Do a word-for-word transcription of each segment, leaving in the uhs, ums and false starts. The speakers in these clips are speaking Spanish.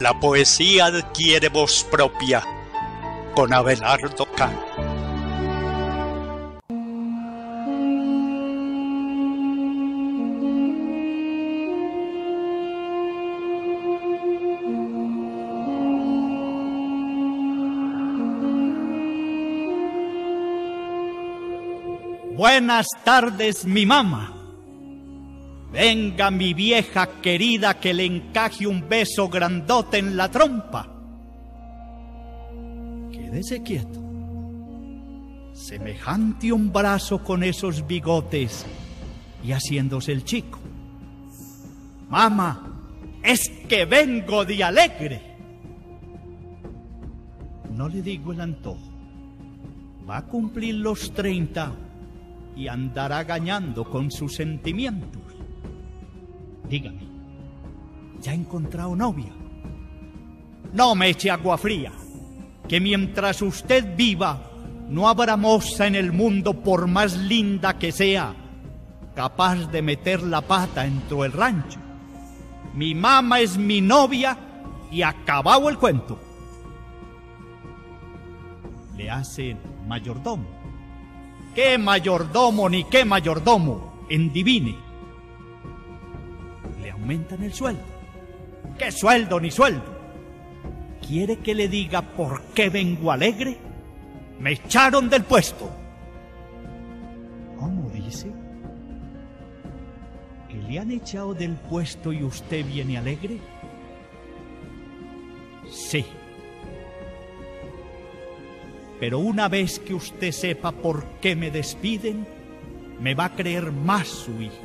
la poesía adquiere voz propia con Abelardo Cano. Buenas tardes, mi mamá. Venga, mi vieja querida, que le encaje un beso grandote en la trompa. Quédese quieto. Semejante un brazo con esos bigotes y haciéndose el chico. Mamá, es que vengo de alegre. No le digo el antojo. Va a cumplir los treinta y andará gañando con sus sentimientos. Dígame, ¿ya ha encontrado novia? No me eche agua fría, que mientras usted viva, no habrá moza en el mundo, por más linda que sea, capaz de meter la pata dentro del rancho. Mi mamá es mi novia y acabado el cuento. Le hacen mayordomo. ¿Qué mayordomo ni qué mayordomo? Endivine. Le aumentan el sueldo. ¿Qué sueldo ni sueldo? ¿Quiere que le diga por qué vengo alegre? Me echaron del puesto. ¿Cómo dice? ¿Que le han echado del puesto y usted viene alegre? Sí. Pero una vez que usted sepa por qué me despiden, me va a creer más su hijo.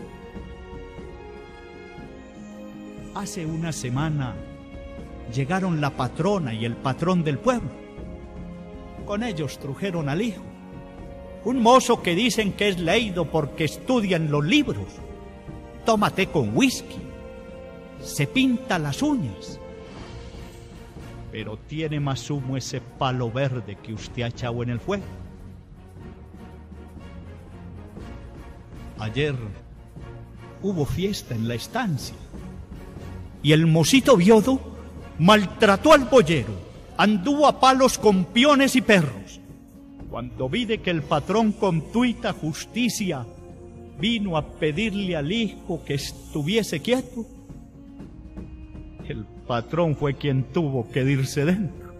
Hace una semana llegaron la patrona y el patrón del pueblo. Con ellos trujeron al hijo, un mozo que dicen que es leído porque estudia en los libros. Toma té con whisky, se pinta las uñas. Pero tiene más humo ese palo verde que usted ha echado en el fuego. Ayer hubo fiesta en la estancia y el mocito Viodo maltrató al boyero, anduvo a palos con peones y perros. Cuando vi de que el patrón con tuita justicia vino a pedirle al hijo que estuviese quieto, el patrón fue quien tuvo que irse dentro.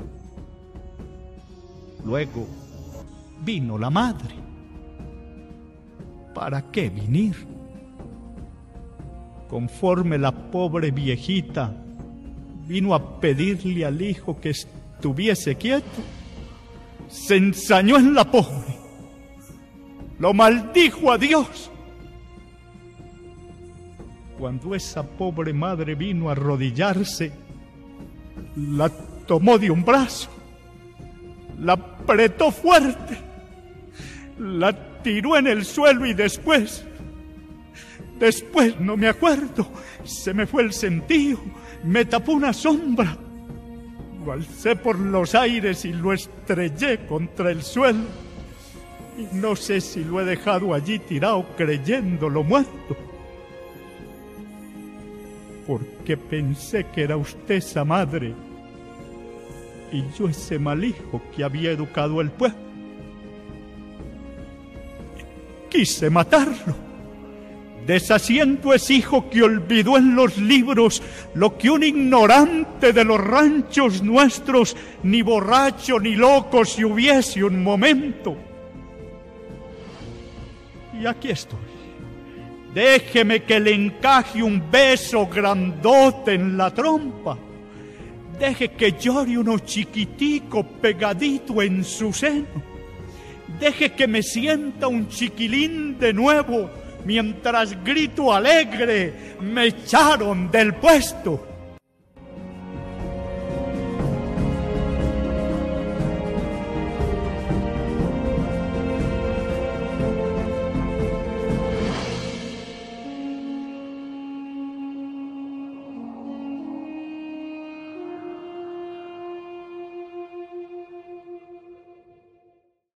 Luego vino la madre. ¿Para qué venir? Conforme la pobre viejita vino a pedirle al hijo que estuviese quieto, se ensañó en la pobre, lo maldijo a Dios. Cuando esa pobre madre vino a arrodillarse, la tomó de un brazo, la apretó fuerte, la tiró en el suelo y después, después no me acuerdo, se me fue el sentido, me tapó una sombra, lo alcé por los aires y lo estrellé contra el suelo, y no sé si lo he dejado allí tirado creyéndolo muerto, porque pensé que era usted esa madre y yo ese mal hijo que había educado el pueblo. Quise matarlo, deshaciendo ese hijo que olvidó en los libros lo que un ignorante de los ranchos nuestros, ni borracho ni loco, si hubiese un momento. Y aquí estoy. Déjeme que le encaje un beso grandote en la trompa. Deje que llore uno chiquitico pegadito en su seno. Deje que me sienta un chiquilín de nuevo mientras grito alegre, me echaron del puesto.